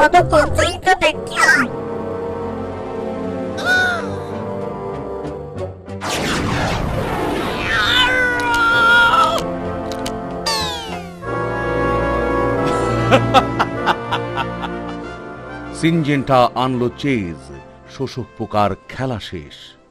কত কষ্টই তো দেখলাম। সিনজেন্টা আনলো চেজ, শোষক পোকার খেলা শেষ।